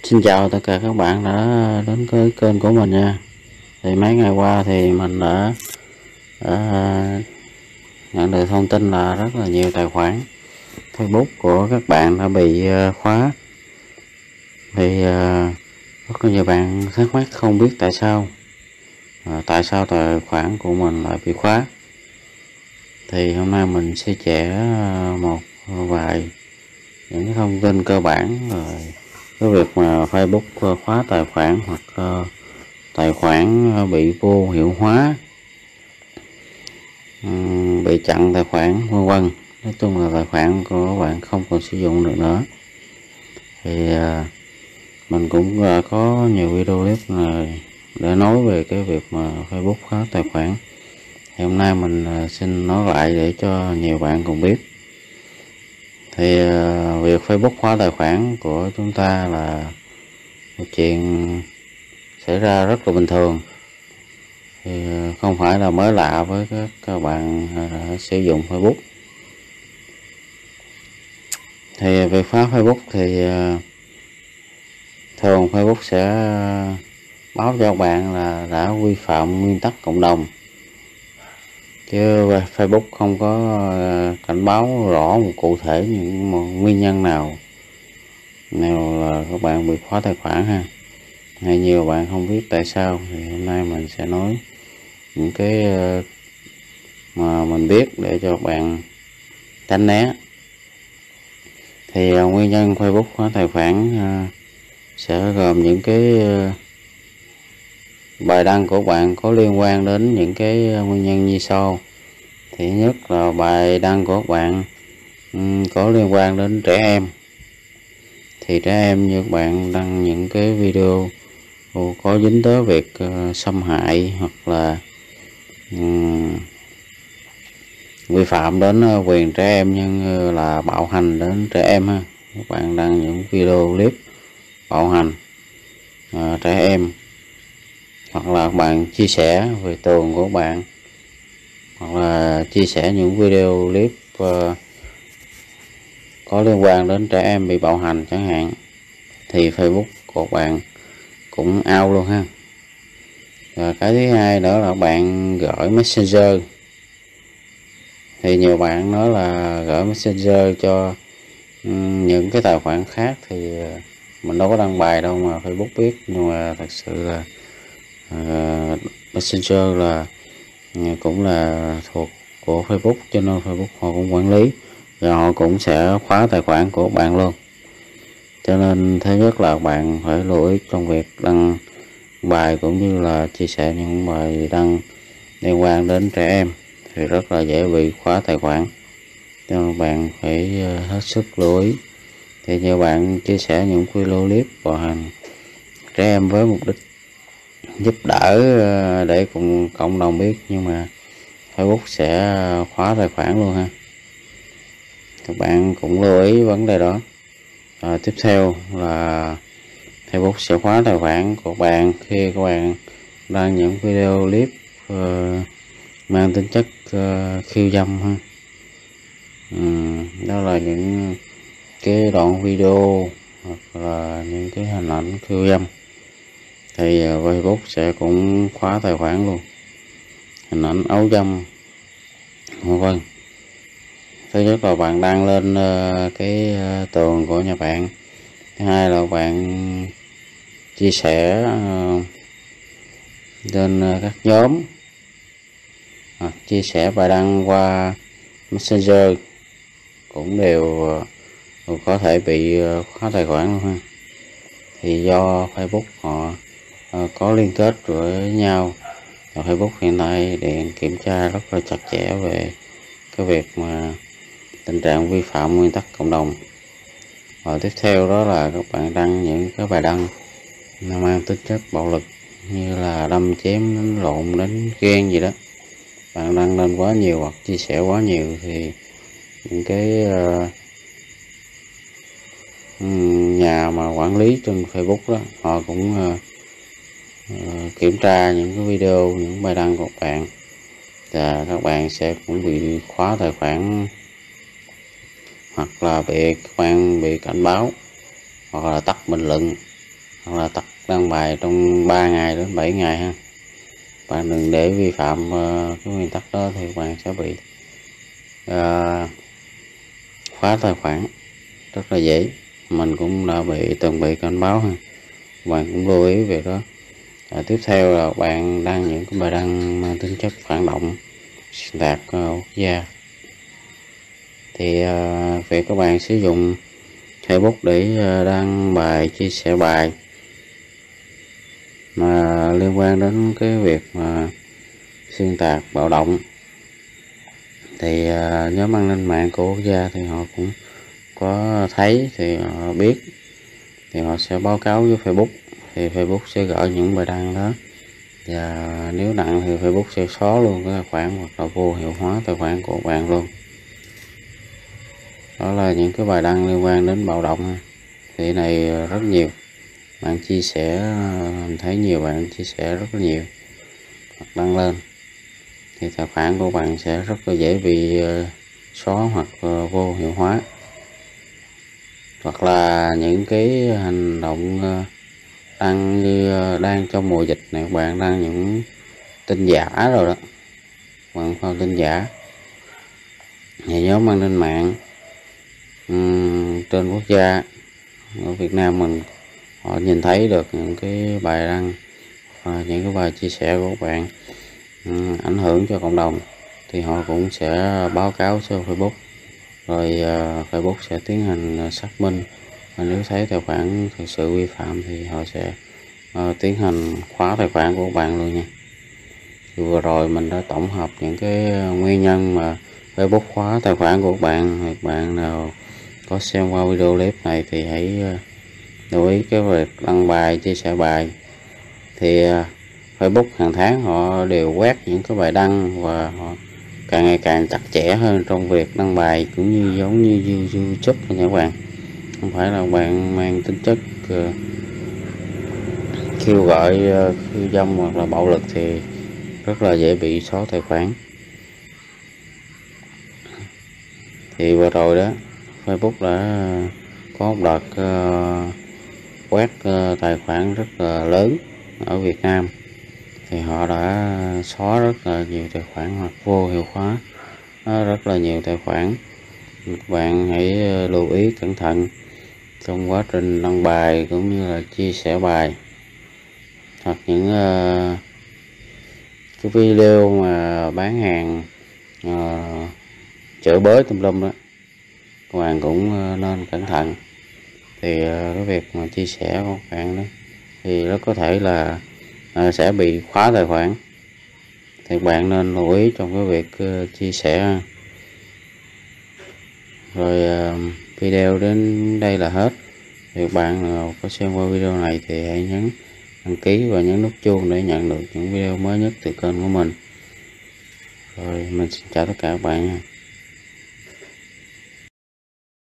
Xin chào tất cả các bạn đã đến với kênh của mình nha. Thì mấy ngày qua thì mình đã nhận được thông tin là rất là nhiều tài khoản Facebook của các bạn đã bị khóa. Thì rất là nhiều bạn thắc mắc không biết tại sao tài khoản của mình lại bị khóa. Thì hôm nay mình sẽ chia một vài những cái thông tin cơ bản rồi cái việc mà Facebook khóa tài khoản hoặc tài khoản bị vô hiệu hóa, bị chặn tài khoản vân vân. Nói chung là tài khoản của bạn không còn sử dụng được nữa. Thì mình cũng có nhiều video clip này để nói về cái việc mà Facebook khóa tài khoản. Thì hôm nay mình xin nói lại để cho nhiều bạn cùng biết. Thì việc Facebook khóa tài khoản của chúng ta là một chuyện xảy ra rất là bình thường, thì không phải là mới lạ với các bạn sử dụng Facebook. Thì việc khóa Facebook thì thường Facebook sẽ báo cho bạn là đã vi phạm nguyên tắc cộng đồng, chứ Facebook không có cảnh báo rõ một cụ thể những nguyên nhân nào là các bạn bị khóa tài khoản ha. Hay nhiều bạn không biết tại sao, thì hôm nay mình sẽ nói những cái mà mình biết để cho bạn tránh né. Thì nguyên nhân Facebook khóa tài khoản sẽ gồm những cái bài đăng của bạn có liên quan đến những cái nguyên nhân như sau. Thứ nhất là bài đăng của bạn có liên quan đến trẻ em. Thì trẻ em như bạn đăng những cái video có dính tới việc xâm hại hoặc là vi phạm đến quyền trẻ em, như là bạo hành đến trẻ em ha. Các bạn đăng những video clip bạo hành trẻ em, hoặc là bạn chia sẻ về tường của bạn, hoặc là chia sẻ những video clip có liên quan đến trẻ em bị bạo hành chẳng hạn, thì Facebook của bạn cũng out luôn ha. Rồi cái thứ hai nữa là bạn gửi Messenger. Thì nhiều bạn nói là gửi Messenger cho những cái tài khoản khác, thì mình đâu có đăng bài đâu mà Facebook biết. Nhưng mà thật sự là Messenger là cũng là thuộc của Facebook, cho nên Facebook họ cũng quản lý và họ cũng sẽ khóa tài khoản của bạn luôn. Cho nên thứ nhất là bạn phải lưu ý trong việc đăng bài cũng như là chia sẻ những bài đăng liên quan đến trẻ em thì rất là dễ bị khóa tài khoản, cho nên bạn phải hết sức lưu ý. Thì nhiều bạn chia sẻ những video clip bạo hành trẻ em với mục đích giúp đỡ để cùng cộng đồng biết, nhưng mà Facebook sẽ khóa tài khoản luôn ha. Các bạn cũng lưu ý vấn đề đó. Tiếp theo là Facebook sẽ khóa tài khoản của bạn khi các bạn đăng những video clip mang tính chất khiêu dâm ha. Đó là những cái đoạn video hoặc là những cái hình ảnh khiêu dâm, thì Facebook sẽ cũng khóa tài khoản luôn. Hình ảnh ấu dâm vân vân. Thứ nhất là bạn đăng lên cái tường của nhà bạn. Thứ hai là bạn chia sẻ lên các nhóm, chia sẻ bài đăng qua Messenger cũng đều có thể bị khóa tài khoản luôn ha. Thì do Facebook họ có liên kết với nhau, và Facebook hiện nay điện kiểm tra rất là chặt chẽ về cái việc mà tình trạng vi phạm nguyên tắc cộng đồng. Và tiếp theo đó là các bạn đăng những cái bài đăng mang tính chất bạo lực, như là đâm chém, đánh lộn, đánh ghen gì đó. Bạn đăng lên quá nhiều hoặc chia sẻ quá nhiều thì những cái nhà mà quản lý trên Facebook đó, họ cũng kiểm tra những cái video, những bài đăng của bạn, và các bạn sẽ cũng bị khóa tài khoản, hoặc là các bạn bị cảnh báo, hoặc là tắt bình luận. hoặc là tắt đăng bài trong 3 ngày đến 7 ngày ha. Bạn đừng để vi phạm cái nguyên tắc đó thì bạn sẽ bị khóa tài khoản rất là dễ. Mình cũng đã từng bị cảnh báo ha, bạn cũng lưu ý về đó. Tiếp theo là bạn đăng những cái bài đăng mang tính chất phản động, xuyên tạc quốc gia, thì việc các bạn sử dụng Facebook để đăng bài, chia sẻ bài mà liên quan đến cái việc mà xuyên tạc, bạo động, thì nhóm an ninh mạng của quốc gia thì họ cũng có thấy, thì họ biết, thì họ sẽ báo cáo với Facebook, thì Facebook sẽ gỡ những bài đăng đó, và nếu nặng thì Facebook sẽ xóa luôn cái tài khoản hoặc là vô hiệu hóa tài khoản của bạn luôn. Đó là những cái bài đăng liên quan đến bạo động, thì này rất nhiều bạn chia sẻ, mình thấy nhiều bạn chia sẻ rất là nhiều hoặc đăng lên, thì tài khoản của bạn sẽ rất là dễ bị xóa hoặc vô hiệu hóa. Hoặc là những cái hành động đăng như đang trong mùa dịch này, bạn đăng những tin giả rồi đó, bạn phao tin giả, thì nhóm an ninh mạng trên quốc gia ở Việt Nam mình, họ nhìn thấy được những cái bài đăng và những cái bài chia sẻ của bạn ảnh hưởng cho cộng đồng, thì họ cũng sẽ báo cáo cho Facebook, rồi Facebook sẽ tiến hành xác minh, và nếu thấy tài khoản thực sự vi phạm thì họ sẽ tiến hành khóa tài khoản của bạn luôn nha. Thì vừa rồi mình đã tổng hợp những cái nguyên nhân mà Facebook khóa tài khoản của bạn. Bạn nào có xem qua video clip này thì hãy lưu ý cái việc đăng bài, chia sẻ bài. Thì Facebook hàng tháng họ đều quét những cái bài đăng, và họ càng ngày càng chặt chẽ hơn trong việc đăng bài, cũng như giống như YouTube nha các bạn. Không phải là bạn mang tính chất kêu gọi khiêu dâm hoặc là bạo lực thì rất là dễ bị xóa tài khoản. Thì vừa rồi đó, Facebook đã có một đợt quét tài khoản rất là lớn ở Việt Nam, thì họ đã xóa rất là nhiều tài khoản hoặc vô hiệu hóa rất là nhiều tài khoản. Các bạn hãy lưu ý cẩn thận trong quá trình đăng bài cũng như là chia sẻ bài, hoặc những cái video mà bán hàng chửi bới tùm lum đó, các bạn cũng nên cẩn thận. Thì cái việc mà chia sẻ của các bạn đó thì nó có thể là sẽ bị khóa tài khoản, thì bạn nên lưu ý trong cái việc chia sẻ. Rồi video đến đây là hết. Thì bạn nào có xem qua video này thì hãy nhấn đăng ký và nhấn nút chuông để nhận được những video mới nhất từ kênh của mình. Rồi mình xin chào tất cả các bạn nha.